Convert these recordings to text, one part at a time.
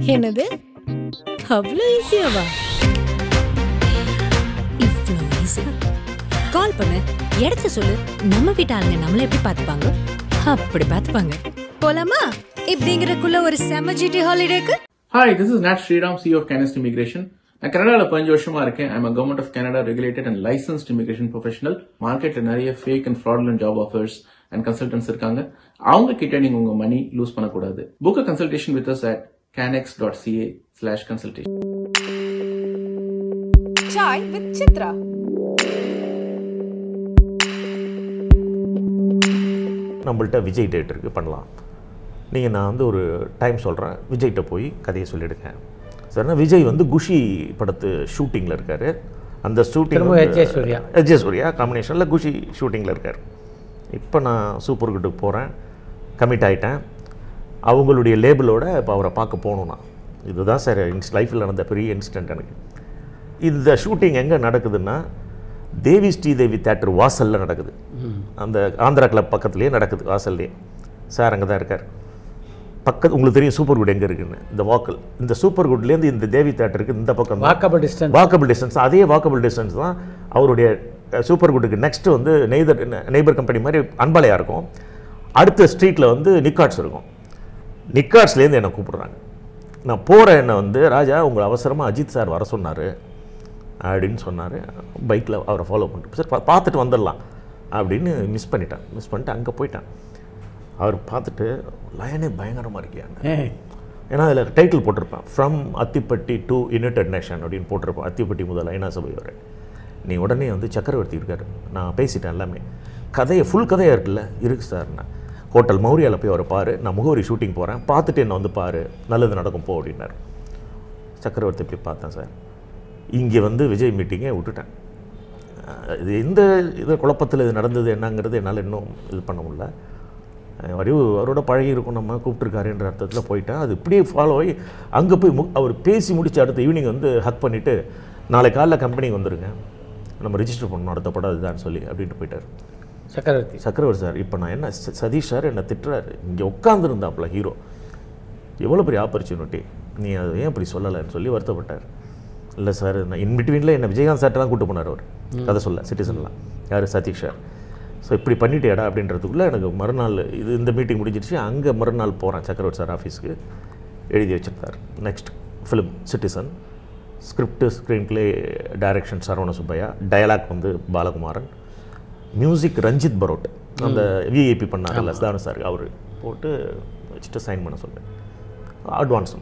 என்னது அவ்வளோ ஈஸியாவா? இவ்வளோ ஈஸி. கால் பண்ணு, இடத்த சொல்லு, நம்ம வீட்டு ஆளுங்க நம்மள எப்படி பார்த்துப்பாங்க அப்படி பார்த்துப்பாங்க. போலாமா? இப்படிங்கிறக்குள்ள ஒரு செம ஜிடி ஹாலிடேக்கு. Hi, this is Nat Sriram, CEO of Canist Immigration. நான் கனடால 15 வருஷமா இருக்கேன். I'm a Government of Canada regulated and licensed immigration professional. மார்க்கெட்ல நிறைய fake and fraudulent job offers and consultants இருக்காங்க. அவங்க கிட்ட நீங்க உங்க மணி லூஸ் பண்ணக்கூடாது. Book a consultation with us at canix.ca/consultation. Chai with Chithra. நம்மள்ட்ட விஜய் டேட் இருக்குது, பண்ணலாம். நீங்கள் நான் வந்து ஒரு டைம் சொல்கிறேன், விஜய்கிட்ட போய் கதையை சொல்லிவிடுங்க. சரிண்ணா, விஜய் வந்து குஷி படத்து ஷூட்டிங்கில் இருக்கார். அந்த ஷூட்டிங் எஜே சூர்யா காம்பினேஷனில் குஷி ஷூட்டிங்கில் இருக்கார். இப்போ நான் சூப்பர் குட்டுக்கு போகிறேன், கமிட் ஆகிட்டேன். அவங்களுடைய லேபிளோட இப்போ அவரை பார்க்க போகணுன்னா, இதுதான் சார் லைஃப்பில் நடந்த பெரிய இன்சிடென்ட் எனக்கு. இந்த ஷூட்டிங் எங்கே நடக்குதுன்னா தேவி ஸ்ரீதேவி தேட்டர் வாசலில் நடக்குது. அந்த ஆந்திரா கிளப் பக்கத்துலேயே நடக்குது, வாசல்லையே. சார் அங்கே தான் இருக்கார். பக்கத்து உங்களுக்கு தெரியும் சூப்பர் குட் எங்கே இருக்குன்னு, இந்த வாக்கல். இந்த சூப்பர் குட்லேருந்து இந்த தேவி தேட்டருக்கு இந்த பக்கம் வாக்கபிள் டிஸ்டன்ஸ். அதே வாக்கபிள் டிஸ்டன்ஸ் தான் அவருடைய சூப்பர் குட்டுக்கு நெக்ஸ்ட்டு வந்து நெய்பர் கம்பெனி மாதிரி அன்பாலையாக இருக்கும். அடுத்த ஸ்ட்ரீட்டில் வந்து நிக்காட்ஸ் இருக்கும். நிக்காட்ஸ்லேருந்து என்னை கூப்பிடுறாங்க. நான் போகிற என்னை வந்து ராஜா உங்களை அவசரமாக அஜித் சார் வர சொன்னார் அப்படின்னு சொன்னார். பைக்கில் அவரை ஃபாலோ பண்ணிட்டு சார் பார்த்துட்டு வந்துடலாம் அப்படின்னு மிஸ் பண்ணிட்டு அங்கே போயிட்டேன். அவர் பார்த்துட்டு லயனே பயங்கரமாக இருக்கியாங்க. ஏன்னா அதில் டைட்டில் போட்டிருப்பேன், from Athipatti to United Nation அப்படின்னு போட்டிருப்பேன். அத்திப்பட்டி முதல் ஐநா சபை வரை. நீ உடனே வந்து சக்கரவர்த்தி இருக்கார், நான் பேசிட்டேன் எல்லாமே. கதையை ஃபுல் கதையாக இருக்குல்ல, இருக்குது சார். நான் ஹோட்டல் மௌரியாவில் போய் அவரை பாரு, நான் முகவரி ஷூட்டிங் போகிறேன், பார்த்துட்டு என்னை வந்து பாரு, நல்லது நடக்கும் போ அப்படின்னார். சக்கரவர்த்தி போய் பார்த்தேன் சார். இங்கே வந்து விஜய் மீட்டிங்கை விட்டுட்டேன். இது எந்த இது குழப்பத்தில் இது நடந்தது என்னங்கிறது என்னால் இன்னும் இது பண்ண முடியல. அவரோட பழகி இருக்கும், நம்ம கூப்பிட்டுருக்காருன்ற அர்த்தத்தில் போயிட்டேன். அது இப்படியே ஃபாலோ ஆகி அங்கே போய் அவர் பேசி முடிச்சு அடுத்த ஈவினிங் வந்து ஹக் பண்ணிவிட்டு நாளை காலைல கம்பெனிக்கு வந்துடுங்க, நம்ம ரிஜிஸ்டர் பண்ணணும் அடுத்த படம் அதுதான் சொல்லி அப்படின்ட்டு போயிட்டார் சக்கரவர்த்தி சார். இப்போ நான் என்ன சதீஷ் சார் என்னை திட்டுறாரு, இங்கே உட்காந்துருந்தாப்புல ஹீரோ, எவ்வளோ பெரிய ஆப்பர்ச்சுனிட்டி, நீ அதை ஏன் இப்படி சொல்லலைன்னு சொல்லி வருத்தப்பட்டார். இல்லை சார், நான் இன்பிட்வீனில் என்னை விஜயகாந்த் சார்ட்டெலாம் கூப்பிட்டு போனார் அவர் கதை சொல்ல, சிட்டிசன்லாம். யார் சதீஷ் சார். ஸோ இப்படி பண்ணிட்டேடா அப்படின்றதுக்குள்ளே எனக்கு மறுநாள் இது இந்த மீட்டிங் முடிஞ்சிடுச்சு. அங்கே மறுநாள் போகிறேன் சக்கரவர்த்தி சார் ஆஃபீஸ்க்கு. எழுதி வச்சுருந்தார் next film Citizen, script screenplay direction Subbaiah, dialogue வந்து பாலகுமாரன், மியூசிக் ரஞ்சித் பரோட், அந்த விஐபி பண்ணார்ல தானு சார், அவர் போட்டு வச்சுட்டு சைன் பண்ண சொன்னேன். அட்வான்ஸ்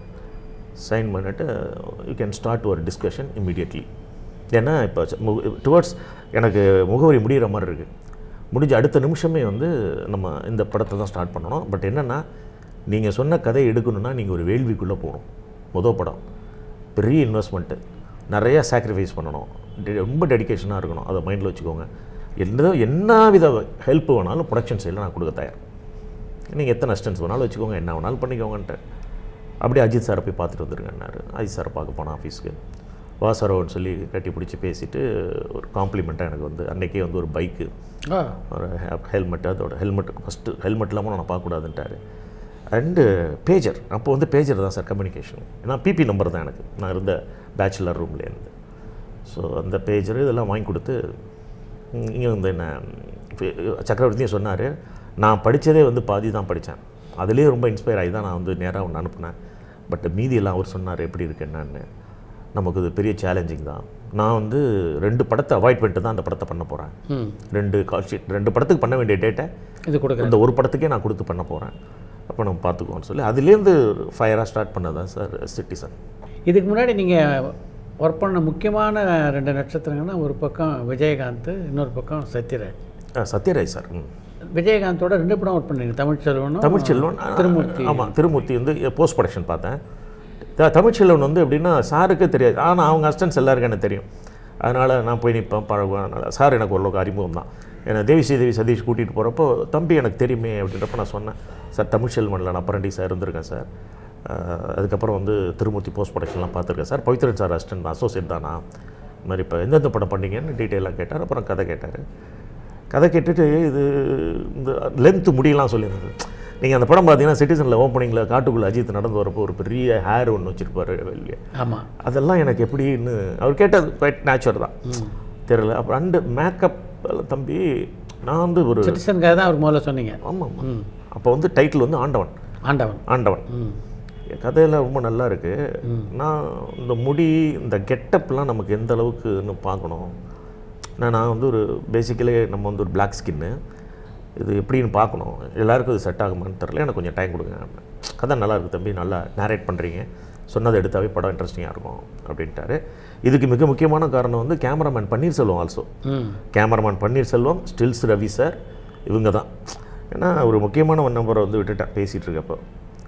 சைன் பண்ணிவிட்டு யூ கேன் ஸ்டார்ட் ஒரு டிஸ்கஷன் இம்மீடியட்லி. ஏன்னா இப்போ டுவர்ட்ஸ் எனக்கு முகவரி முடிகிற மாதிரி இருக்குது. முடிஞ்ச அடுத்த நிமிஷமே வந்து நம்ம இந்த படத்தை தான் ஸ்டார்ட் பண்ணணும். பட் என்னென்னா, நீங்கள் சொன்ன கதையை எடுக்கணுன்னா நீங்கள் ஒரு வேள்விக்குள்ளே போகணும். மொதல் படம் பெரிய இன்வெஸ்ட்மெண்ட்டு, நிறையா சாக்ரிஃபைஸ் பண்ணணும், ரொம்ப டெடிக்கேஷனாக இருக்கணும். அதை மைண்டில் வச்சுக்கோங்க. என்ன வித ஹெல்ப் வேணாலும் ப்ரொடக்ஷன் சைடில் நான் கொடுக்க தயார். நீங்கள் எத்தனை அசிஸ்டன்ஸ் வேணாலும் வச்சுக்கோங்க, என்ன வேணாலும் பண்ணிக்கோங்கன்ட்டு. அப்படியே அஜித் சாரை போய் பார்த்துட்டு வந்துருங்கன்னாரு. அஜித் சாரை பார்க்க போனேன் ஆஃபீஸ்க்கு. வாசரோன்னு சொல்லி கட்டி பிடிச்சி பேசிவிட்டு ஒரு காம்ப்ளிமெண்ட்டாக எனக்கு வந்து அன்றைக்கே வந்து ஒரு பைக்கு, ஒரு ஹெல்மெட்டு, அதோட ஹெல்மெட்டு ஃபஸ்ட்டு ஹெல்மெட் இல்லாமல் நான் பார்க்கக்கூடாதுன்ட்டார். அண்டு பேஜர், அப்போ வந்து பேஜர் தான் சார் கம்யூனிகேஷன். ஏன்னா பிபி நம்பர் தான் எனக்கு, நான் இருந்த பேச்சுலர் ரூம்லேருந்து. ஸோ அந்த பேஜர் இதெல்லாம் வாங்கி கொடுத்து இங்கே வந்து என்ன சக்கரவர்த்தியும் சொன்னார். நான் படித்ததே வந்து பாதி தான் படித்தேன், அதுலேயே ரொம்ப இன்ஸ்பயர் ஆகி தான் நான் வந்து நேராக ஒன்று அனுப்புனேன். பட் மீதியெல்லாம் அவர் சொன்னார் எப்படி இருக்கு என்னன்னு. நமக்கு இது பெரிய சேலஞ்சிங் தான். நான் வந்து 2 படத்தை அவாய்ட் பண்ணிட்டு தான் அந்த படத்தை பண்ண போகிறேன். 2 கால் ஷீட், 2 படத்துக்கு பண்ண வேண்டிய டேட்டை இது கொடுக்க, இந்த ஒரு படத்துக்கே நான் கொடுத்து பண்ண போகிறேன். அப்போ நம்ம பார்த்துக்குவோன்னு சொல்லி அதுலேருந்து ஃபயராக ஸ்டார்ட் பண்ணதான் சார் சிட்டிசன். இதுக்கு முன்னாடி நீங்கள் ஒர்க் பண்ண முக்கியமான 2 நட்சத்திரங்கள்னா, ஒரு பக்கம் விஜயகாந்த், இன்னொரு பக்கம் சத்யராஜ் சார். விஜயகாந்தோட 2 படம் ஒர்க் பண்ணீங்க, தமிழ்ச்செல்வன், திருமூர்த்தி. ஆமாம், திருமூர்த்தி வந்து போஸ்ட் ப்ரொடக்ஷன் பார்த்தேன். தமிழ்ச்செல்வன் வந்து எப்படின்னா சாருக்கே தெரியாது, ஆனால் அவங்க அசிஸ்டன்ஸ் எல்லாருக்கும் எனக்கு தெரியும். அதனால் நான் போய் நிற்பேன், பழகுவேன். அதனால் சார் எனக்கு ஓரளவுக்கு அறிமுகம் தான். ஏன்னா தேவி ஸ்ரீதேவி சதீஷ் கூட்டிகிட்டு போகிறப்போ தம்பி எனக்கு தெரியுமே அப்படின்றப்ப நான் சொன்னேன், சார் தமிழ்ச்செல்வனில் நான் அப்ரண்டிஸாக இருந்திருக்கேன் சார். அதுக்கப்புறம் வந்து திருமூர்த்தி போஸ்ட் ப்ரொடக்ஷன்லாம் பார்த்துருக்கேன் sir. Pavithran sir assistant associate தானா, இது மாதிரி இப்போ எந்தெந்த படம் பண்ணீங்கன்னு டீட்டெயிலாக கேட்டார். அப்புறம் கதை கேட்டார். கதை கேட்டுட்டு இது இந்த லென்த்து முடியலாம் சொல்லியிருந்தது. நீங்கள் அந்த படம் பார்த்தீங்கன்னா சிட்டிசனில் ஓப்பனிங்கில் காட்டுக்குள்ளே அஜித் நடந்து வரப்போ ஒரு பெரிய ஹேர் ஒன்று வச்சுருப்பார் வெளியே. ஆமாம், அதெல்லாம் எனக்கு எப்படின்னு அவர் கேட்டது குவைட் நேச்சுரல் தான், தெரியல. அப்புறம் அண்டு மேக்கப் தம்பி நான் வந்து ஒரு சிட்டிசனுக்காக தான் அவர் முதல்ல சொன்னீங்க. ஆமாம் ஆமாம். அப்போ வந்து டைட்டில் வந்து ஆண்டவன். ஆண்டவன் ஆண்டவன் கதையெல்லாம் ரொம்ப நல்லா இருக்குது. நான் இந்த முடி இந்த கெட்டப்லாம் நமக்கு எந்த அளவுக்குன்னு பார்க்கணும். நான் வந்து ஒரு பேசிக்கலி நம்ம வந்து ஒரு பிளாக் ஸ்கின்னு, இது எப்படின்னு பார்க்கணும், எல்லாருக்கும் இது செட் ஆகுமான்னு தெரில, எனக்கு கொஞ்சம் டைம் கொடுங்க. கதை நல்லா இருக்குது தம்பி, நல்லா நேரேட் பண்ணுறீங்க, சொன்னதை எடுத்தாவே படம் இன்ட்ரெஸ்டிங்காக இருக்கும் அப்படின்ட்டாரு. இதுக்கு மிக முக்கியமான காரணம் வந்து cameraman Panneerselvam also. Cameraman Panneerselvam, stills Ravi sir, இவங்க தான். ஏன்னா ஒரு முக்கியமான நம்பரை வந்து விட்டுட்டேன் பேசிகிட்டு இருக்கப்போ.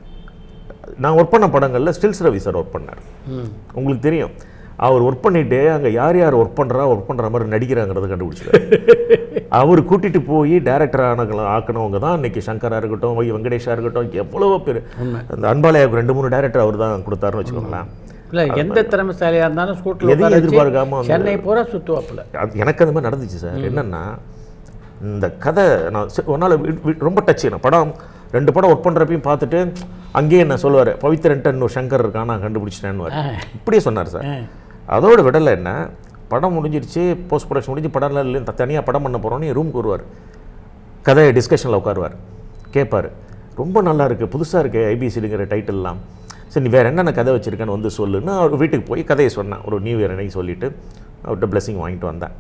நான் ஒர்க் பண்ண படங்களில் ஸ்டில்ஸ் ரவி சார் ஒர்க் பண்ணார். உங்களுக்கு தெரியும், அவர் ஒர்க் பண்ணிவிட்டு அங்கே யார் யார் ஒர்க் பண்ணுற மாதிரி நடிக்கிறாங்கிறத கண்டுபிடிச்சார். அவர் கூட்டிகிட்டு போய் டேரக்டர் ஆக்கினவங்க தான் இன்றைக்கி சங்கராக இருக்கட்டும், வெங்கடேஷாக இருக்கட்டும், எவ்வளவோ பேர். அந்த அன்பாலயாவுக்கு 2-3 டேரக்டர் அவர் தான் கொடுத்தாருன்னு வச்சுக்கோங்களேன். இல்லை, எந்த திறமைசாலியாக இருந்தாலும் ஸ்கூட்டில் எதையும் எதிர்பார்க்காம சென்னை பூரா சுற்றுவாப்பில். எனக்கு அந்த மாதிரி நடந்துச்சு சார். என்னென்னா இந்த கதை நான் ஒரு நாள் ரொம்ப டச்சு. நான் படம் 2 படம் ஒர்க் பண்ணுறப்பையும் பார்த்துட்டு அங்கேயே என்ன சொல்லுவார், பவித்ரன்ட்டு இன்னொரு சங்கர் இருக்கான், நான் கண்டுபிடிச்சிட்டேன்னு இப்படியே சொன்னார் சார். அதோட விடலை என்ன, படம் முடிஞ்சிருச்சு, போஸ்ட் ப்ரொடக்ஷன் முடிஞ்சு படம் இல்லை தனியாக படம் பண்ண போகிறோன்னு ரூமுக்கு வருவார், கதையை டிஸ்கஷனில் உட்காருவார், கேட்பார், ரொம்ப நல்லா இருக்குது, புதுசாக இருக்குது ஐபிசிடிங்கிற டைட்டில்லாம், சரி நீ வேறு என்னென்ன கதை வச்சுருக்கேன்னு வந்து சொல்லுன்னு அவர் வீட்டுக்கு போய் கதையை சொன்னேன். ஒரு நியூ இயர் அன்னைக்கு சொல்லிவிட்டு அவர்கிட்ட பிளெஸிங் வாங்கிட்டு வந்தேன்.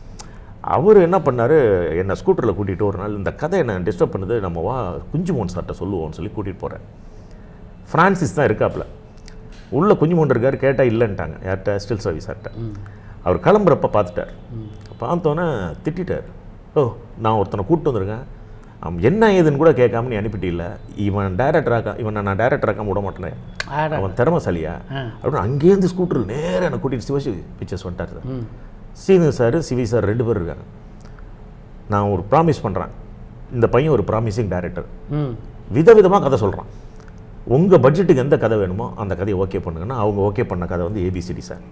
அவர் என்ன பண்ணார், என்னை ஸ்கூட்டரில் கூட்டிகிட்டு ஒரு நாள், இந்த கதை என்னை டிஸ்டர்ப் பண்ணுது, நம்ம வா குஞ்சுமோன் சார்ட்ட சொல்லுவோம்னு சொல்லி கூட்டிகிட்டு போகிறேன். ஃப்ரான்சிஸ் தான் இருக்காப்புல, உள்ளே குஞ்சுமோன் இருக்கார், கேட்டால் இல்லைன்ட்டாங்க. யார்கிட்ட? ஸ்டில்ஸ் ரவி சார்கிட்ட. அவர் கிளம்புறப்ப பார்த்துட்டார். பார்த்தோன்னே திட்டார், ஓ நான் ஒருத்தனை கூப்பிட்டு வந்திருக்கேன், என்ன ஏதுன்னு கூட கேட்காம நீ அனுப்பிட்டு இல்லை, இவன் டைரக்டராக நான் டைரக்டராக விட மாட்டேனே, அவன் திறமைசாலியா அப்படின்னு அங்கேருந்து ஸ்கூட்டரில் நேராக என்னை கூட்டிகிட்டு சிவசி பிக்சர்ஸ் வந்துட்டார் sir. Seenu sir, CV sir 2 பேர் இருக்காங்க. நான் ஒரு ப்ராமிஸ் பண்ணுறேன், இந்த பையன் ஒரு ப்ராமிசிங் டைரக்டர், விதவிதமாக கதை சொல்கிறான், உங்கள் பட்ஜெட்டுக்கு எந்த கதை வேணுமோ அந்த கதையை ஓகே பண்ணுங்கன்னா அவங்க ஓகே பண்ண கதை வந்து ஏபிசிடி சார்.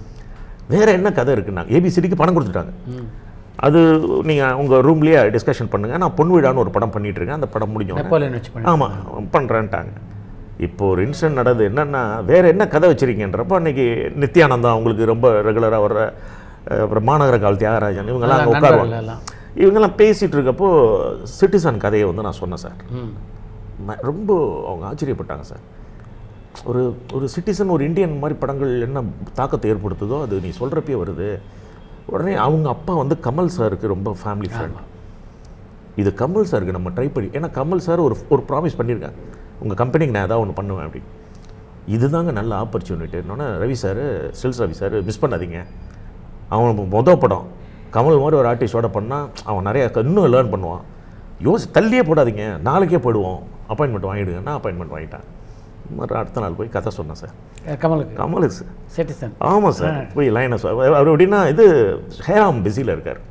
வேறு என்ன கதை இருக்குன்னாங்க, ஏபிசிடிக்கு பணம் கொடுத்துட்டாங்க. அது நீங்கள் உங்கள் ரூம்லேயே டிஸ்கஷன் பண்ணுங்கள், நான் பொன் விழான்னு ஒரு படம் பண்ணிகிட்ருக்கேன், அந்த படம் முடிஞ்சோம். ஆமாம் பண்ணுறேன்ட்டாங்க. இப்போ ஒரு இன்சிடென்ட் நடந்தது என்னென்னா, வேறு என்ன கதை வச்சுருக்கீங்கன்றப்போ அன்றைக்கி நித்யானந்தா அவங்களுக்கு ரொம்ப ரெகுலராக வர்ற, அப்புறம் மாநகர காவல் தியாகராஜன், இவங்கெல்லாம் அங்கே உட்காருவாங்க. இவங்கெல்லாம் பேசிகிட்டு இருக்கப்போ சிட்டிசன் கதையை வந்து நான் சொன்னேன் சார். ரொம்ப அவங்க ஆச்சரியப்பட்டாங்க சார். ஒரு சிட்டிசன், ஒரு இந்தியன் மாதிரி படங்கள் என்ன தாக்கத்தை ஏற்படுத்துதோ அது நீ சொல்கிறப்பே வருது. உடனே அவங்க அப்பா வந்து கமல் சாருக்கு ரொம்ப ஃபேமிலி ஃப்ரெண்ட். இது கமல் சாருக்கு நம்ம ட்ரை பண்ணி, ஏன்னா கமல் சார் ஒரு ப்ராமிஸ் பண்ணியிருக்காங்க, உங்கள் கம்பெனிக்கு நான் ஏதாவது ஒன்று பண்ணுவேன் அப்படின்னு. இதுதாங்க நல்ல ஆப்பர்ச்சுனிட்டி. என்னன்னா Ravi sir, stills Ravi sir miss பண்ணாதீங்க, அவன் மொதல் படம் கமல் மாதிரி ஒரு ஆர்டிஸ்டோட பண்ணால் அவன் நிறையா இன்னும் லேர்ன் பண்ணுவான், தள்ளியே போடாதீங்க, நாளைக்கே போயிடுவோம், அப்பாயின்மெண்ட் வாங்கிடுங்கன்னா அப்பாயின்மெண்ட் வாங்கிட்டான். அடுத்த நாள் போய் கதை சொன்னேன் சார். கமலுக்கு சார் சிட்டிசன். ஆமாம் சார், போய் லைனை அவர் எப்படின்னா, இது ஹேராம் பிஸியில் இருக்கார்,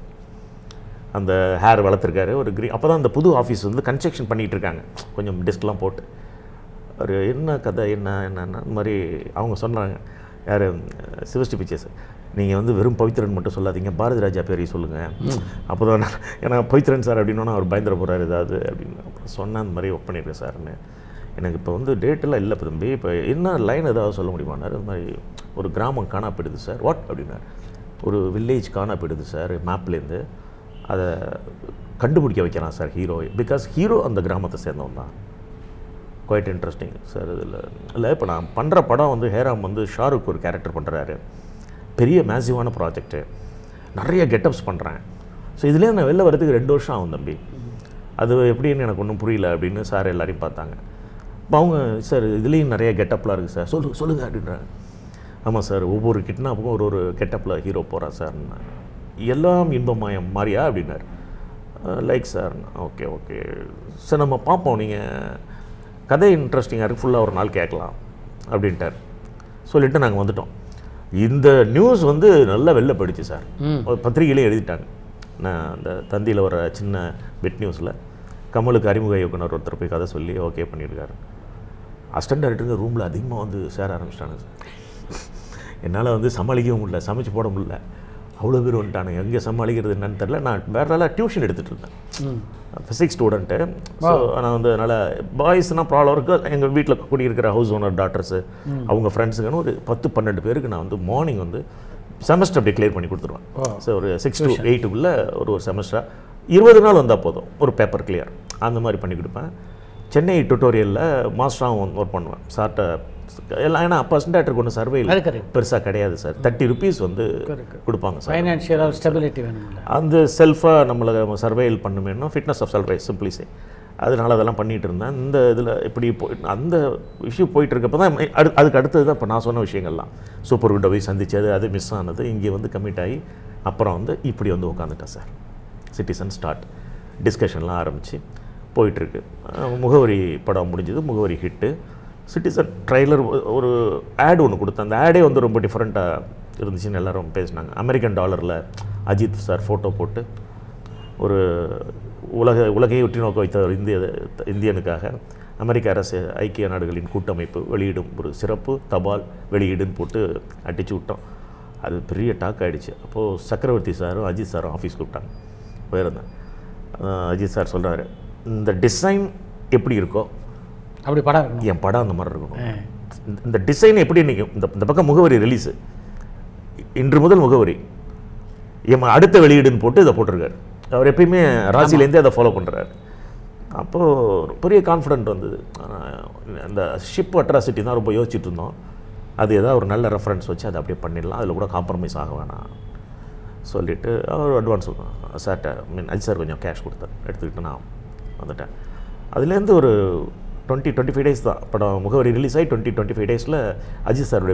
அந்த ஹேர் வளர்த்துருக்காரு ஒரு க்ரீன். அப்போ தான் அந்த புது ஆஃபீஸ் வந்து கன்ஸ்ட்ரக்ஷன் பண்ணிகிட்டு இருக்காங்க, கொஞ்சம் டெஸ்க்லாம் போட்டு. ஒரு என்ன கதை என்னென்ன இந்த மாதிரி அவங்க சொன்னாங்க. யார்? சிவஸ்டி பிக்சர்ஸ். நீங்கள் வந்து வெறும் பவித்ரன் மட்டும் சொல்லாதீங்க, பாரதி ராஜா பேரையும் சொல்லுங்கள், அப்போ தான் ஏன்னா பவித்ரன் சார் அப்படின்னா அவர் பயந்துட போகிறார் ஏதாவது அப்படின்னு. அப்புறம் சொன்னேன், அந்த மாதிரி ஒர்க் பண்ணியிருக்கேன் சார்ன்னு. எனக்கு இப்போ வந்து டேட்டெல்லாம் இல்லை தம்பி, இப்போ என்ன லைன் ஏதாவது சொல்ல முடியுமானார். இந்த மாதிரி ஒரு கிராமம் காணா போயிடுது சார். வாட் அப்படின்னார். ஒரு வில்லேஜ் காணா போயிடுது சார் மேப்லேருந்து, அதை கண்டுபிடிக்க வைக்கிறான் சார் ஹீரோ, பிகாஸ் ஹீரோ அந்த கிராமத்தை சேர்ந்தவன் தான். Quite interesting sir. இல்லை இப்போ நான் பண்ணுற படம் வந்து ஹேராம் வந்து ஷாருக் ஒரு கேரக்டர் பண்ணுறாரு, பெரிய மேசிவான ப்ராஜெக்ட்டு, நிறைய கெட்டப்ஸ் பண்ணுறேன். ஸோ இதுலேயே நான் வெளில வரதுக்கு 2 வருஷம் ஆகும் தம்பி, அது எப்படின்னு எனக்கு ஒன்றும் புரியல அப்படின்னு சார் எல்லாரையும் பார்த்தாங்க. இப்போ அவங்க சார் இதுலேயும் நிறைய கெட்டப்லாம் இருக்குது சார், சொல்லுங்கள் அப்படின்றாங்க. ஆமாம் சார், ஒவ்வொரு கிட்னாப்புக்கும் ஒரு கெட்டப்பில் ஹீரோ போகிறான் சார். எல்லாம் இன்பமயம் மாதிரியா அப்படின்னார். Like sir. ஓகே சார், நம்ம பார்ப்போம், நீங்கள் கதை இன்ட்ரெஸ்டிங்காக இருக்குது, ஃபுல்லாக ஒரு நாள் கேட்கலாம் அப்படின்ட்டார். சொல்லிவிட்டு நாங்கள் வந்துட்டோம். இந்த நியூஸ் வந்து நல்லா வெளில போயிடுச்சு சார், ஒரு பத்திரிகையிலே எழுதிட்டாங்க. நான் அந்த தந்தியில் வர சின்ன பெட் நியூஸில் கமலுக்கு அறிமுக இயக்குனர் ஒருத்தர் போய் கதை சொல்லி ஓகே பண்ணியிருக்காரு. அசிஸ்டன்ட் டைரக்டருங்க ரூமில் அதிகமாக வந்து சேர ஆரம்பிச்சிட்டாங்க சார். என்னால் வந்து சமாளிக்கவும் முடியல, சமைச்சு போட முடியல. அவ்வளோ பேர் வந்துட்டானுங்க, எங்கே சமாளிக்கிறது என்னன்னு தெரில. நான் வேறு நாளாக டியூஷன் எடுத்துகிட்டு இருந்தேன், ஃபிசிக்ஸ் ஸ்டூடெண்ட்டு. ஸோ நான் வந்து அதனால் பாய்ஸ்னால் ப்ராப்ளம் இருக்குது. எங்கள் வீட்டில் குடியிருக்கிற ஹவுஸ் ஓனர் டாக்டர்ஸு அவங்க ஃப்ரெண்ட்ஸுக்குன்னு ஒரு 10-12 பேருக்கு நான் வந்து மார்னிங் வந்து செமஸ்டர் அப்படி கிளியர் பண்ணி கொடுத்துருவேன். ஸோ ஒரு 6 to 8 ஒரு செமஸ்டராக 20 நாள் வந்தால் போதும் ஒரு பேப்பர் கிளியர், அந்த மாதிரி பண்ணி கொடுப்பேன். சென்னை டுட்டோரியலில் மாஸ்டராகவும் ஒர்க் பண்ணுவேன் சார்ட்ட எல்லாம். ஏன்னா பர்சன்டேட்டருக்கு ஒன்று சர்வே பெருசாக கிடையாது சார், 30 rupees வந்து கொடுப்பாங்க சார். ஃபைனான்ஷியல் ஸ்டெபிலிட்டி வேணும், அந்த செல்ஃபாக நம்மளை சர்வேல் பண்ணுமேனா ஃபிட்னஸ் ஆஃப் சர்வே சிம்பிளிஸே. அதனால் அதெல்லாம் பண்ணிகிட்டு இருந்தேன். இந்த இதில் இப்படி அந்த இஷ்யூ போயிட்டு இருக்கப்போ தான் அதுக்கு அடுத்தது தான் இப்போ நான் சொன்ன விஷயங்கள்லாம். சூப்பர் குட்டை போய் சந்திச்சது, அது மிஸ் ஆனது, இங்கே வந்து கமிட் ஆகி அப்புறம் வந்து இப்படி வந்து உட்காந்துட்டேன் சார். சிட்டிசன் ஸ்டார்ட் டிஸ்கஷன்லாம் ஆரம்பித்து போயிட்டுருக்கு. முகவரி படம் முடிஞ்சது, முகவரி ஹிட்டு. சிட்டிசன் ட்ரைலர் ஒரு ஆட் ஒன்று கொடுத்தேன். அந்த ஆடே வந்து ரொம்ப டிஃப்ரெண்ட்டாக இருந்துச்சுன்னு எல்லோரும் பேசினாங்க. அமெரிக்கன் டாலரில் அஜித் சார் ஃபோட்டோ போட்டு ஒரு உலகையை உற்று நோக்க வைத்த ஒரு இந்தியனுக்காக அமெரிக்க அரசு ஐக்கிய நாடுகளின் கூட்டமைப்பு வெளியிடும் ஒரு சிறப்பு தபால் வெளியீடுன்னு போட்டு அடித்து விட்டோம். அது பெரிய டாக் ஆகிடுச்சு. அப்போது சக்கரவர்த்தி சாரும் அஜித் சாரும் ஆஃபீஸ் கூப்பிட்டாங்க, போயிருந்தேன். அஜித் சார் சொல்கிறாரு, இந்த டிசைன் எப்படி இருக்கோ அப்படி படம் இருக்கணும், என் படம் அந்த மாதிரி இருக்கணும். இந்த டிசைன் எப்படி நீங்கள் இந்த பக்கம் முகவரி ரிலீஸு, இன்று முதல் முகவரி என் அடுத்த வெளியீடுன்னு போட்டு இதை போட்டிருக்காரு. அவர் எப்பயுமே ராசிலேருந்தே அதை ஃபாலோ பண்ணுறாரு. அப்போது பெரிய கான்ஃபிடென்ட் வந்தது. அந்த ஷிப் அட்ராசிட்டி தான் ரொம்ப யோசிச்சுட்டு இருந்தோம். அது ஏதாவது ஒரு நல்ல ரெஃபரன்ஸ் வச்சு அதை அப்படியே பண்ணிடலாம், அதில் கூட காம்ப்ரமைஸ் ஆக வேணாம் சொல்லிவிட்டு அவர் அட்வான்ஸ் சார்ட்ட அஜித் சார் கொஞ்சம் கேஷ் கொடுத்தார், எடுத்துக்கிட்டு நான் வந்துட்டேன். அதுலேருந்து ஒரு 20-25 days தான் படம் முகவரி ரிலீஸ் ஆகி 20-25 days அஜித் சாருடைய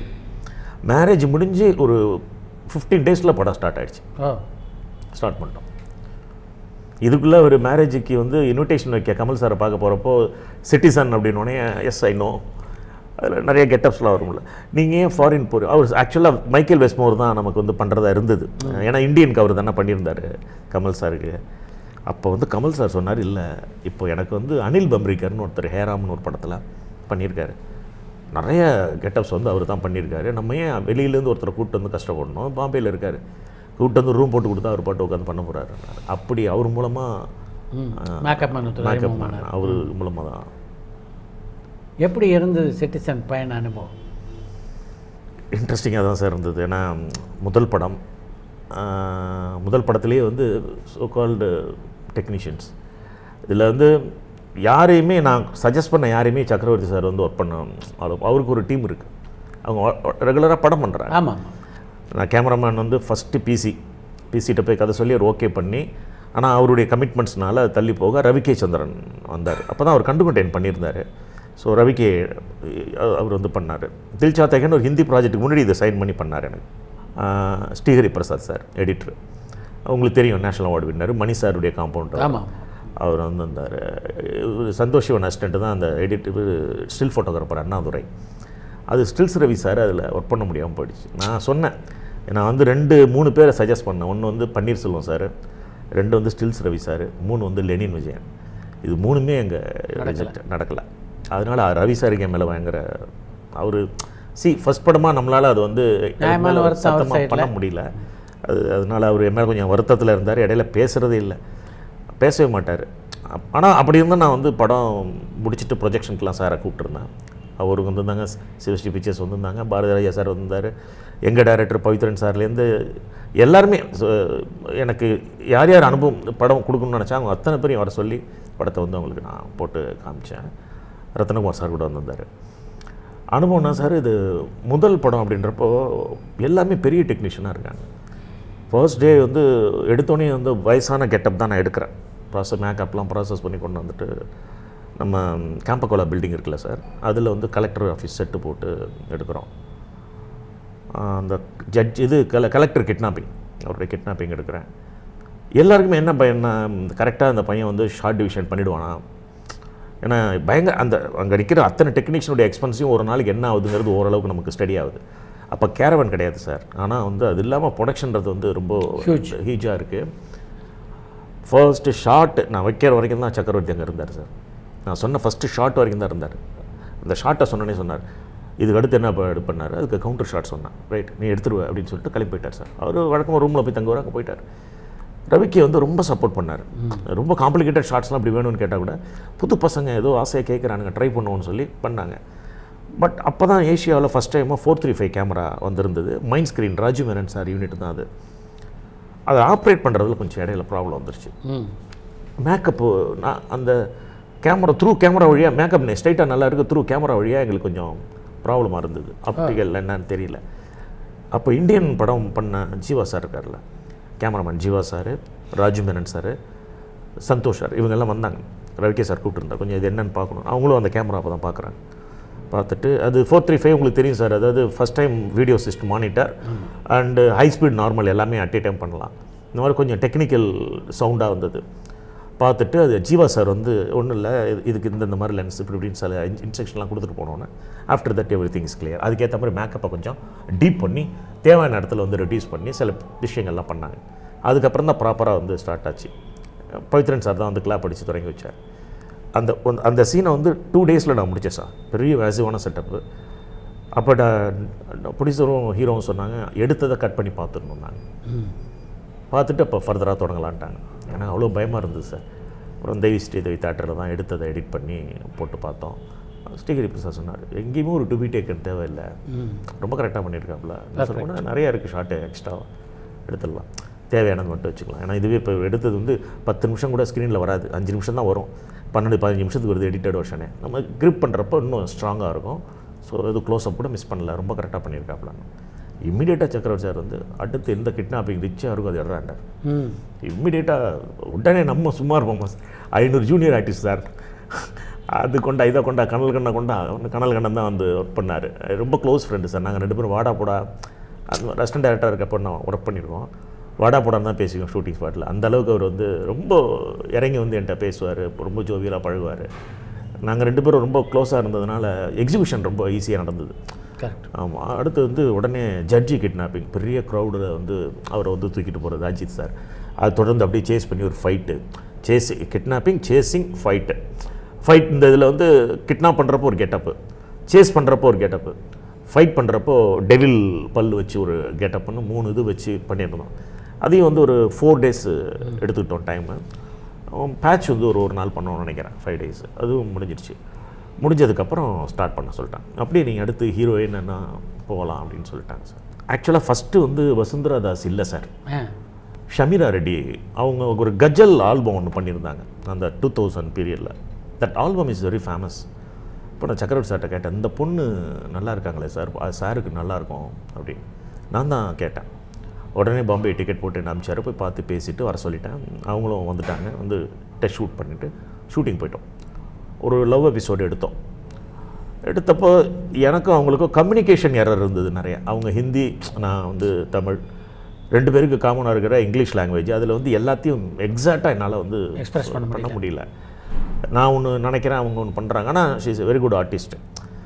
மேரேஜ் முடிஞ்சு ஒரு 15 days படம் ஸ்டார்ட் ஆகிடுச்சு. ஸ்டார்ட் பண்ணிட்டோம். இதுக்குள்ளே ஒரு மேரேஜுக்கு வந்து இன்விடேஷன் வைக்க கமல் சாரை பார்க்க போகிறப்போ சிட்டிசன் அப்படின்னோடனே எஸ் ஐ நோ, அதில் நிறைய கெட்டப்ஸ்லாம் வரும்ல. நீங்கள் ஏன் ஃபாரின் போகிற, அவர் ஆக்சுவலாக மைக்கேல் வெஸ்மோர் தான் நமக்கு வந்து பண்ணுறதா இருந்தது. ஏன்னா இந்தியனுக்கு அவர் தானே பண்ணியிருந்தார் கமல் சாருக்கு. அப்போ வந்து கமல் சார் சொன்னார், இல்லை இப்போ எனக்கு வந்து அனில் பம்ரிக்கர்னு ஒருத்தர் ஹேராம்னு ஒரு படத்தில் பண்ணியிருக்காரு, நிறைய கெட்டப்ஸ் வந்து அவர் தான் பண்ணியிருக்காரு. நம்ம ஏன் வெளியிலேருந்து ஒருத்தரை கூப்பிட்டு வந்து கஷ்டப்படணும், பாம்பேயில் இருக்கார், கூப்பிட்டு வந்து ரூம் போட்டு கொடுத்தா அவர் பாட்டு உட்காந்து பண்ண போகிறாரு. அப்படி அவர் மூலமாக மேக்கப் அவர் மூலமாக தான். எப்படி இருந்தது சிட்டிசன் பயண அனுபவம்? இன்ட்ரெஸ்டிங்காக தான் சார் இருந்தது. ஏன்னா முதல் படத்துலேயே வந்து ஸோ கால்டு டெக்னீஷியன்ஸ், இதில் வந்து யாரையுமே நான் சஜஸ்ட் பண்ண யாரையுமே சக்கரவர்த்தி சார் வந்து ஒர்க் பண்ண அவருக்கு ஒரு டீம் இருக்குது, அவங்க ரெகுலராக படம் பண்ணுறாங்க. ஆமாம், நான் கேமராமேன் வந்து ஃபஸ்ட்டு பிசிகிட்ட போய் கதை சொல்லி அவர் ஓகே பண்ணி, ஆனால் அவருடைய கமிட்மெண்ட்ஸ்னால தள்ளி போக ரவிகே சந்திரன் வந்தார். அப்போ தான் அவர் கண்டுகொண்டேன் பண்ணியிருந்தார். ஸோ ரவிகே அவர் வந்து பண்ணார். தில்சா தேகன் ஒரு ஹிந்தி ப்ராஜெக்ட்டுக்கு முன்னாடி இதை சைன் பண்ணி பண்ணார் எனக்கு. ஸ்ரீஹரி பிரசாத் சார் எடிட்ரு, அவங்களுக்கு தெரியும், நேஷனல் அவார்டு வின்னர். மணி சாருடைய காம்பவுண்டர் அவர் வந்து வந்தார். சந்தோஷ் சிவன் அசிஸ்டண்ட்டு தான் அந்த ஸ்டில் ஃபோட்டோகிராஃபர் அண்ணாதுரை. அது ஸ்டில்ஸ் ரவி சார் அதில் ஒர்க் பண்ண முடியாமல் போயிடுச்சு. நான் சொன்னேன், நான் வந்து 2-3 பேரை சஜஸ்ட் பண்ணேன். ஒன்று வந்து பன்னீர்செல்வம் சார், 2 வந்து ஸ்டில்ஸ் ரவி சார், 3 வந்து லெனின் விஜயன். இது 3மே எங்கள் நடக்கலை. அதனால் ரவி சாருக்கு என் மேலே பயங்கர அவர் ஃபஸ்ட் படமாக நம்மளால் அது வந்து சத்தமாக பண்ண முடியல. அதனால் அவர் என் மேலே கொஞ்சம் வருத்தத்தில் இருந்தார். இடையில பேசுகிறதே இல்லை, பேசவே மாட்டார். ஆனால் அப்படி இருந்தால் நான் வந்து படம் முடிச்சுட்டு ப்ரொஜெக்ஷனுக்கெலாம் சாரை கூப்பிட்டுருந்தேன். அவருக்கு வந்திருந்தாங்க, சிவஸ்ரீ பிக்சர்ஸ் வந்திருந்தாங்க, பாரதிராஜா சார் வந்திருந்தார், எங்கள் டைரக்டர் பவித்ரன் சார்லேருந்து எல்லாருமே எனக்கு யார் யார் அனுபவம் படம் கொடுக்கணும்னு நினச்சாங்க அத்தனை பேரையும் வர சொல்லி படத்தை வந்து அவங்களுக்கு நான் போட்டு காமிச்சேன். ரத்னகுமார் சார் கூட வந்திருந்தார். அனுபவம்னா சார் இது முதல் படம் அப்படின்றப்போ எல்லாமே பெரிய டெக்னீஷியனாக இருக்காங்க. ஃபர்ஸ்ட் டே வந்து எடுத்தோடனே வந்து வயசான கெட்டப் தான் நான் எடுக்கிறேன். மேக்கப்லாம் ப்ராசஸ் பண்ணி கொண்டு வந்துட்டு நம்ம கேம்பகோலா பில்டிங் இருக்குல்ல சார், அதில் வந்து கலெக்டர் ஆஃபீஸ் செட்டு போட்டு எடுக்கிறோம். அந்த ஜட்ஜ் இது கலெக்டர் கிட்னாப்பிங், அவருடைய கிட்னாப்பிங் எடுக்கிறேன். எல்லாருக்குமே என்ன பையன்னா கரெக்டாக அந்த பையன் வந்து ஷார்ட் டிவிஷன் பண்ணிவிடுவானா, ஏன்னா பயங்கர அந்த அங்கே நிற்கிற அத்தனை டெக்னீஷியனுடைய எக்ஸ்பென்ஸையும் ஒரு நாளைக்கு என்ன ஆகுதுங்கிறது ஓரளவுக்கு நமக்கு ஸ்டடி ஆகுது. அப்போ கேரவன் கிடையாது சார், ஆனால் வந்து அது இல்லாமல் ப்ரொடக்ஷன்றது வந்து ரொம்ப ஹியூஜாக இருக்குது. ஃபர்ஸ்ட்டு ஷார்ட் நான் வைக்கிற வரைக்கும் தான் சக்கரவர்த்தி அங்கே இருந்தார் சார். நான் சொன்ன ஃபஸ்ட்டு ஷார்ட் வரைக்கும் தான் இருந்தார். அந்த ஷார்ட்டை சொன்னோன்னே சொன்னார், இதுக்கு அடுத்து என்ன பண்ணார், அதுக்கு கவுண்டர் ஷாட் சொன்னான். ரைட், நீ எடுத்துருவ அப்படின்னு சொல்லிட்டு கிளம்பி போயிட்டார் சார். அவர் வழக்கமாக ரூமில் போய் தங்குவார், அங்கே போயிட்டார். ரவிக்கு வந்து ரொம்ப சப்போர்ட் பண்ணார். ரொம்ப காம்ப்ளிகேட்டட் ஷார்ட்ஸ்லாம் அப்படி வேணும்னு கேட்டால் கூட புது பசங்க ஏதோ ஆசையாக கேட்குறானுங்க, ட்ரை பண்ணுவோன்னு சொல்லி பண்ணாங்க. பட் அப்போ தான் ஏஷியாவில் ஃபஸ்ட் டைமாக 435 கேமரா வந்திருந்தது. Mind Screen Rajmenon sir unit தான் அது. அதை ஆப்ரேட் பண்ணுறதுல கொஞ்சம் இடையில ப்ராப்ளம் வந்துருச்சு. மேக்கப்பு நான் அந்த கேமரா வழியாக மேக்கப் ஸ்ட்ரைட்டாக நல்லா இருக்குது, த்ரூ கேமரா வழியாக எங்களுக்கு கொஞ்சம் ப்ராப்ளமாக இருந்தது. ஆப்டிக்கல் என்னன்னு தெரியல. அப்போ இந்தியன் படம் பண்ண ஜீவா சார் இருக்கார்ல, cameraman Jeeva sir, Rajmenon sir, Santhosh sir, இவங்கெல்லாம் வந்தாங்க. ரவிகே சார் கூப்பிட்டுருந்தார், கொஞ்சம் இது என்னென்னு பார்க்கணும். அவங்களும் அந்த கேமரா அப்போ தான் பார்க்குறாங்க. பார்த்துட்டு அது 435 உங்களுக்கு தெரியும் சார், அதாவது first time video system monitor and high speed normal எல்லாமே அட் ஏ டைம் பண்ணலாம். இந்த மாதிரி கொஞ்சம் டெக்னிக்கல் சவுண்டாக வந்தது. பார்த்துட்டு அது ஜீவா சார் வந்து ஒன்றும் இல்லை, இதுக்கு இந்த மாதிரி லென்ஸ் இப்படின்னு சில இன்ஸ்ட்ரக்ஷன்லாம் கொடுத்துட்டு போனோன்னே after that everything is clear. அதுக்கேற்ற மாதிரி மேக்கப்பை கொஞ்சம் டீப் பண்ணி தேவையான இடத்துல வந்து ரெடியூஸ் பண்ணி சில விஷயங்கள்லாம் பண்ணாங்க. அதுக்கப்புறம் தான் ப்ராப்பராக வந்து ஸ்டார்ட் ஆச்சு. பவித்ரன் சார் தான் வந்து கிளாப் அடித்து தொடங்கி வச்சார். அந்த சீனை வந்து 2 டேஸில் நான் முடித்தேன் சார். பெரிய வேசிவான செட்டப்பு. அப்போ ப்ரொடியூசரும் ஹீரோவும் சொன்னாங்க, எடுத்ததை கட் பண்ணி பார்த்துடணும். நாங்கள் பார்த்துட்டு அப்போ ஃபர்தராக தொடங்கலான்ட்டாங்க. ஏன்னா அவ்வளோ பயமாக இருந்தது சார். அப்புறம் தெய்வி தேட்டரில் தான் எடுத்ததை எடிட் பண்ணி போட்டு பார்த்தோம். ஸ்ரீஹரி பிரசாத் சொன்னார், எங்கேயுமே ஒரு டு பி டேக்கன் தேவையில்லை, ரொம்ப கரெக்டாக பண்ணியிருக்காப்புல. சொன்னால் நிறையா இருக்குது ஷார்ட்டு, எக்ஸ்ட்ராவாக எடுத்துடலாம், தேவையானது மட்டும் வச்சுக்கலாம். ஏன்னா இதுவே இப்போ எடுத்தது வந்து 10 நிமிஷம் கூட ஸ்க்ரீனில் வராது, 5 நிமிஷம் தான் வரும். 12-15 நிமிஷத்துக்கு வருது எடிட்டட் வெர்ஷனே. நம்ம கிரிப் பண்ணுறப்போ இன்னும் ஸ்ட்ராங்காக இருக்கும். ஸோ இது க்ளோஸ்அப் கூட மிஸ் பண்ணல, ரொம்ப கரெக்டாக பண்ணியிருக்காப்புல. இம்மிடியேட்டாக சக்கரவர்த்தி சார் வந்து அடுத்து எந்த கிட்னாப்பிங் ரிச்சாக இருக்கும் அது எடுறாண்டார். இம்மிடியேட்டாக உடனே நம்ம சும்மா இருப்போம், 500 ஜூனியர் ஆர்டிஸ்ட் சார், அது கொண்டா இதை கொண்டா கனல் கண்ணன் தான் வந்து ஒர்க் பண்ணார். ரொம்ப க்ளோஸ் ஃப்ரெண்டு சார். நாங்கள் 2 பேரும் வாடா போடா, அந்த ரெஸ்டாரண்ட் டேரக்டர் இருக்கப்போ நான் ஒர்க் பண்ணியிருக்கோம். வாடா போடான்னு தான் பேசிக்குவோம் ஷூட்டிங் ஸ்பாட்டில். அந்தளவுக்கு அவர் வந்து ரொம்ப இறங்கி வந்து என்கிட்ட பேசுவார், ரொம்ப ஜோவியலாக பழகுவார். நாங்கள் 2 பேரும் ரொம்ப க்ளோஸாக இருந்ததுனால எக்ஸிபிஷன் ரொம்ப ஈஸியாக நடந்தது. கரெக்ட். ஆமாம். அடுத்து வந்து உடனே ஜட்ஜி கிட்னாப்பிங், பெரிய க்ரௌடில் வந்து அவரை வந்து தூக்கிட்டு போகிறது அஜித் சார். அது தொடர்ந்து அப்படியே சேஸ் பண்ணி ஒரு ஃபைட்டு, கிட்னாப்பிங், சேஸிங், ஃபைட். இந்த இதில் வந்து கிட்னாப் பண்ணுறப்போ ஒரு கெட்டப்பு, சேஸ் பண்ணுறப்போ ஒரு கெட்டப்பு, ஃபைட் பண்ணுறப்போ டெவில் பல் வச்சு ஒரு கெட்டப்புன்னு 3 இது வச்சு பண்ணியிருந்தோம். அதையும் வந்து ஒரு 4 டேஸ் எடுத்துக்கிட்டோம் டைமு. பேட்ச் வந்து ஒரு நாள் பண்ணோம்னு நினைக்கிறேன், 5 டேஸ். அதுவும் முடிஞ்சிருச்சு. முடிஞ்சதுக்கப்புறம் ஸ்டார்ட் பண்ண சொல்லிட்டாங்க. அப்படியே நீங்கள் அடுத்து ஹீரோயின் என்ன போகலாம் அப்படின்னு சொல்லிட்டாங்க சார். ஆக்சுவலாக ஃபஸ்ட்டு வந்து வசுந்தரா தாஸ் இல்லை சார், ஷமீரா ரெட்டி அவங்க ஒரு கஜல் ஆல்பம் ஒன்று பண்ணியிருந்தாங்க அந்த 2000 பீரியடில். That album is very famous. இப்போ நான் சக்கரவர்த்தி சார்கிட்ட கேட்டேன், இந்த பொண்ணு நல்லா இருக்காங்களே சார், சாருக்கு நல்லாயிருக்கும் அப்படின்னு நான் தான் கேட்டேன். உடனே பாம்பே டிக்கெட் போட்டு என்ன அனுப்பிச்சாரு, போய் பார்த்து பேசிவிட்டு வர சொல்லிட்டேன். அவங்களும் வந்துட்டாங்க. வந்து டெஸ்ட் ஷூட் பண்ணிவிட்டு ஷூட்டிங் போயிட்டோம். ஒரு லவ் எபிசோடு எடுத்தப்போ எனக்கும் அவங்களுக்கும் கம்யூனிகேஷன் எரர் இருந்தது நிறைய. அவங்க ஹிந்தி, நான் வந்து தமிழ், 2 பேருக்கு காமனாக இருக்கிற இங்கிலீஷ் லாங்குவேஜ். அதில் வந்து எல்லாத்தையும் எக்ஸாக்டாக என்னால் வந்து எக்ஸ்பிரஸ் பண்ண முடியல. நான் ஒன்று நினைக்கிறேன், அவங்க ஒன்று பண்ணுறாங்க. ஆனால் she is very good artist.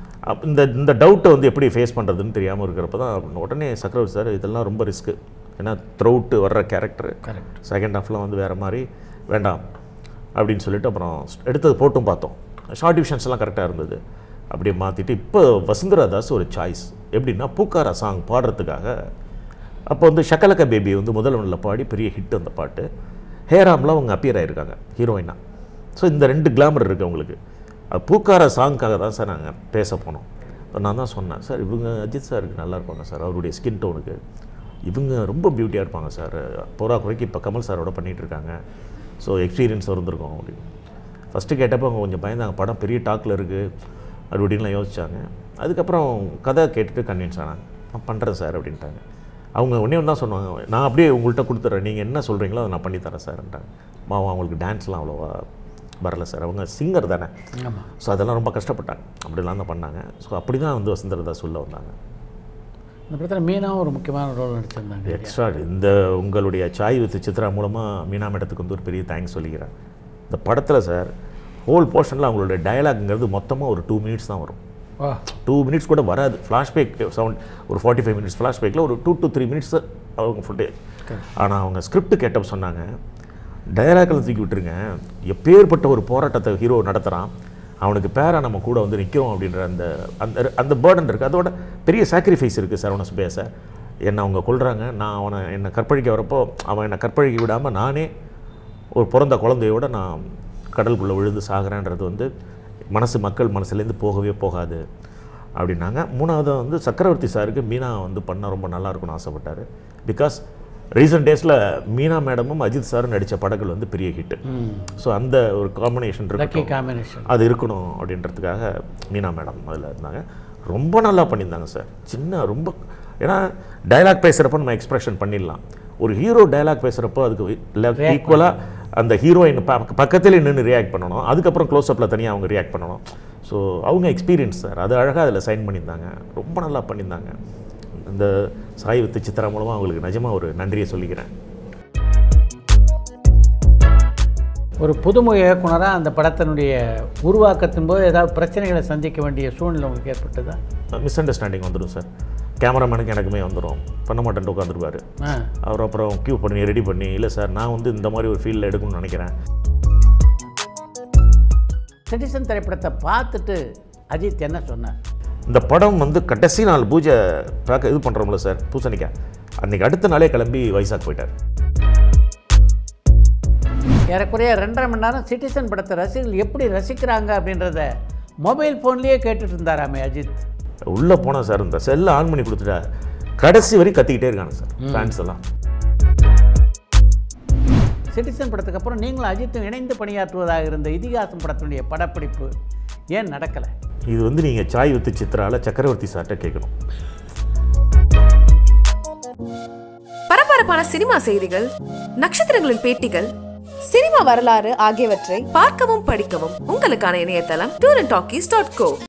இந்த டவுட்டை வந்து எப்படி ஃபேஸ் பண்ணுறதுன்னு தெரியாமல் இருக்கிறப்ப தான் உடனே சக்கரவர்த்தி சார், இதெல்லாம் ரொம்ப ரிஸ்க்கு, ஏன்னா த்ரூஅவுட்டு வர்ற கேரக்டர் செகண்ட் ஹாஃபில் வந்து வேறு மாதிரி வேண்டாம் அப்படின்னு சொல்லிட்டு அப்புறம் எடுத்தது போட்டும் பார்த்தோம். ஷார்ட் டிவிஷன்ஸ் எல்லாம் கரெக்டாக இருந்தது. அப்படியே மாற்றிட்டு இப்போ வசுந்தரா தாஸ் ஒரு சாய்ஸ். எப்படின்னா பூக்காரா சாங் பாடுறதுக்காக அப்போ வந்து ஷக்கலக்க பேபி வந்து முதல்ல பாடி பெரிய ஹிட் அந்த பாட்டு. ஹேராமில் அவங்க அப்பியர் ஆகிருக்காங்க ஹீரோயினா. ஸோ இந்த 2 கிளாமர் இருக்குது அவங்களுக்கு. அது பூக்கார சாங்க்காக தான் சார் நாங்கள் பேச போனோம். நான் தான் சொன்னேன், சார் இவங்க அஜித் சாருக்கு நல்லா இருப்பாங்க சார், அவருடைய ஸ்கின் டோனுக்கு இவங்க ரொம்ப பியூட்டியாக இருப்பாங்க சார், போராக்குறைக்கு இப்போ கமல் சாரோட பண்ணிகிட்ருக்காங்க, ஸோ எக்ஸ்பீரியன்ஸ் வந்துருக்கோம் அப்படின்னு. ஃபஸ்ட்டு கேட்டப்போ அவங்க கொஞ்சம் பயந்தாங்க, படம் பெரிய டாக்கில் இருக்குது அப்படின்லாம் யோசிச்சாங்க. அதுக்கப்புறம் கதை கேட்டுட்டு கன்வின்ஸ் ஆனாங்க, நான் பண்ணுறேன் சார் அப்படின்ட்டாங்க. அவங்க ஒன்றே ஒன்று தான் சொன்னாங்க, நான் அப்படியே உங்கள்கிட்ட கொடுத்துட்றேன், நீங்கள் என்ன சொல்கிறீங்களோ அதை நான் பண்ணித்தரேன் சார்ன்ட்டாங்க. அவங்களுக்கு டான்ஸ்லாம் அவ்வளோவா வரல சார், அவங்க சிங்கர் தானே. ஸோ அதெல்லாம் ரொம்ப கஷ்டப்பட்டாங்க, அப்படிலாம் தான் பண்ணாங்க. ஸோ அப்படி தான் வந்து வசுந்தரா தாஸ் சொல்ல வந்தாங்க. இந்த படத்தில் மீனாவும் ஒரு முக்கியமான ரோல் நடிச்சிருந்தாங்க. எக்ஸ்ட்ரா இந்த உங்களுடைய சாய் வித் சித்ரா மூலமாக மீனா மேடத்துக்கு வந்து ஒரு பெரிய தேங்க்ஸ் சொல்லிக்கிறேன். இந்த படத்தில் சார் ஹோல் போர்ஷனில் அவங்களுடைய டயலாக்ங்கிறது மொத்தமாக ஒரு 2 மினிட்ஸ் தான் வரும். 2 மினிட்ஸ் கூட வராது. ஃப்ளாஷ்பேக் சவுண்ட் ஒரு 45 மினிட்ஸ், ஃப்ளாஷ்பேக்கில் ஒரு 2 to 3 மினிட்ஸ் அவங்க ஃபுட்டேஜ். ஆனால் அவங்க ஸ்கிரிப்ட் கேட்டப்ப சொன்னாங்க, டயலாக்ல தூக்கி விட்டுருங்க, எப்பேற்பட்ட ஒரு போராட்டத்தை ஹீரோ நடத்துகிறான், அவனுக்கு பேராக நம்ம கூட வந்து நிற்கிறோம் அப்படின்ற அந்த அந்த அந்த பேர்டன் இருக்குது. அதோட பெரிய சாக்ரிஃபைஸ் இருக்குது சரவண சுப்பையா சார். என்னை அவங்க கொள்கிறாங்க, நான் என்னை கற்பழிக்க வரப்போ அவன் என்னை கற்பழிக்க விடாமல் நானே ஒரு பிறந்த குழந்தையோடு நான் கடலுக்குள்ளே விழுந்து சாகிறேன்றது வந்து மக்கள் மனசுலேருந்து போகவே போகாது அப்படின்னாங்க. மூணாவது வந்து சக்கரவர்த்தி சாருக்கு மீனா வந்து பண்ணால் ரொம்ப நல்லாயிருக்கும்னு ஆசைப்பட்டார். பிகாஸ் ரீசெண்ட் டேஸில் மீனா மேடமும் அஜித் சாரும் நடித்த படங்கள் வந்து பெரிய ஹிட்டு. ஸோ அந்த ஒரு காம்பினேஷன் இருக்கு, அது இருக்கணும் அப்படின்றதுக்காக மீனா மேடம் அதில் இருந்தாங்க. ரொம்ப நல்லா பண்ணியிருந்தாங்க சார். ரொம்ப ஏன்னா டைலாக் பேசுகிறப்ப நம்ம எக்ஸ்ப்ரெஷன் பண்ணிடலாம். ஒரு ஹீரோ டைலாக் பேசுகிறப்போ அதுக்கு ஈக்குவலாக அந்த ஹீரோயின் பக்கத்தில் நின்று ரியாக்ட் பண்ணணும். அதுக்கப்புறம் க்ளோஸ்அப்பில் தனியாக அவங்க ரியாக்ட் பண்ணணும். ஸோ அவங்க எக்ஸ்பீரியன்ஸ் சார், அது அழகாக அதில் சைன் பண்ணியிருந்தாங்க. ரொம்ப நல்லா பண்ணியிருந்தாங்க. இந்த சாய் வித் சித்ரா மூலமாக அவங்களுக்கு நிஜமாக ஒரு நன்றியை சொல்லிக்கிறேன். ஒரு புதுமுக இயக்குனராக அந்த படத்தினுடைய உருவாக்கத்தின் போது ஏதாவது பிரச்சனைகளை சந்திக்க வேண்டிய சூழ்நிலை உங்களுக்கு ஏற்பட்டதா? மிஸ் அண்டர்ஸ்டாண்டிங் வந்துடும் சார். கேமராமேனுக்கு எனக்குமே வந்துடும். பண்ண மாட்டேன்ட்டு உட்காந்துருப்பார். அவர் அப்புறம் கியூ பண்ணி ரெடி பண்ணி, இல்லை சார் நான் வந்து இந்த மாதிரி ஒரு ஃபீல்டில் எடுக்கணும்னு நினைக்கிறேன். சிட்டிசன் திரைப்படத்தை பார்த்துட்டு அஜித் என்ன சொன்னார்? இந்த படம் வந்து கடைசி நாள் பூஜை பார்க்க இது பண்ணுறோம்ல சார், பூசணிக்கா, அன்றைக்கி அடுத்த நாளே கிளம்பி வைசாக் போயிட்டார். ஏறக்குறைய 2.5 மணி நேரம் சிட்டிசன் படத்தை ரசிகர்கள் எப்படி ரசிக்கிறாங்க அப்படின்றத மொபைல் ஃபோன்லேயே கேட்டுட்டு இருந்தாராமே அஜித். உள்ளே போனால் சார் இந்த செல்லை ஆன் பண்ணி கொடுத்துட்டா கடைசி வரை கத்திக்கிட்டே இருக்காங்க சார் ஃபேன்ஸ் எல்லாம். சிட்டிசன் படத்துக்கு அப்புறம் நீங்களும் அஜித்தும் இணைந்து பணியாற்றுவதாக இருந்த இதிகாசம் படத்தினுடைய படப்பிடிப்பு ஏன் நடக்கலை? இது வந்து நீங்கள் சாய் வித் சித்ராவில் சக்கரவர்த்தி சார்ட்ட கேட்கணும். பரபரப்பான சினிமா செய்திகள், நட்சத்திரங்களின் பேட்டிகள், சினிமா வரலாறு ஆகியவற்றை பார்க்கவும் படிக்கவும் உங்களுக்கான இணையதளம் tourandtalkies.co.